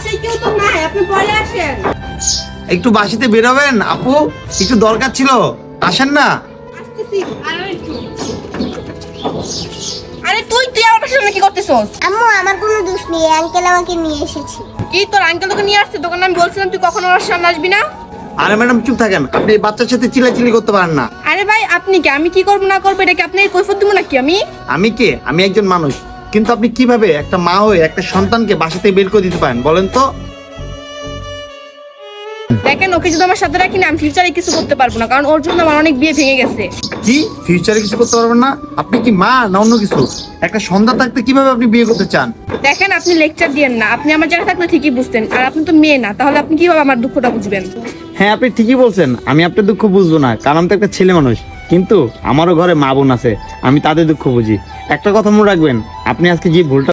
বাসায় কেউ তো নাই, আপনি পরে আসেন। একটু বাসিতে বেরোবেন আপু, একটু দরকার ছিল, আসেন না। আসতেছি, আর একটু। আরে তুই আমার বাসার সামনে কি করতেছস? আম্মু আমার কোনো দোষ নেই, আঙ্কেল আমাকে নিয়ে এসেছে। কি তোর আঙ্কেল তোকে নিয়ে আসছে দোকানে? আমি বলছিলাম তুই কখনো আমার সামনে আসবি না। আরে ম্যাডাম চুপ থাকেন, আপনি এই বাচ্চার সাথে চিল্লাচিল্লি করতে পারেন না। আরে ভাই আপনি কি, আমি কি করবো না করবো এটা কি আপনি কৈফিয়ত দিব নাকি আমি? আমি কে? আমি একজন মানুষ, কিন্তু আপনি কিভাবে একটা মা হয়ে একটা সন্তানকে বাসা থেকে বের করে দিতে পারেন বলেন তো? দেখেন ওকে যদি আমার সাথে রাখি না, আমি ফিউচারে কিছু করতে পারবো না, কারণ ওর জন্য আমার অনেক বিয়ে ভেঙে গেছে। কি ফিউচারে কিছু করতে পারবেন না? আপনি কি মা না অন্য কিছু? একটা সন্তান থাকতে কিভাবে আপনি বিয়ে করতে চান? দেখেন আপনি লেকচার দিয়েন না, আপনি আমার জায়গায় থাকলে ঠিকই বুঝতেন, আর আপনি তো মেয়ে না, তাহলে আপনি কিভাবে আমার দুঃখটা বুঝবেন? হ্যাঁ আপনি ঠিকই বলছেন, আমি আপনার দুঃখ বুঝবো না, কারণ আমি তো একটা ছেলে মানুষ, কিন্তু আমারও ঘরে মা বোন আছে, আমি তাদের দুঃখ বুঝি। একটা কথা মনে রাখবেন, আপনি আজকে যে ভুলটা